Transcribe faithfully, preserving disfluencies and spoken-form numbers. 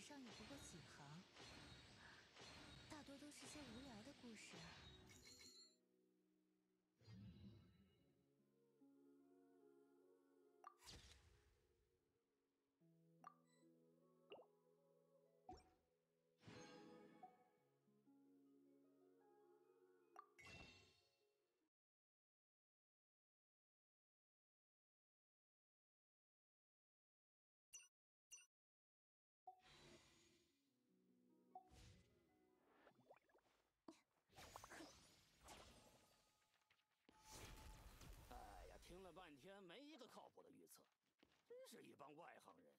上也不过几行，大多都是些无聊的故事啊。 哎呀，听了半天没一个靠谱的预测，真是一帮外行人。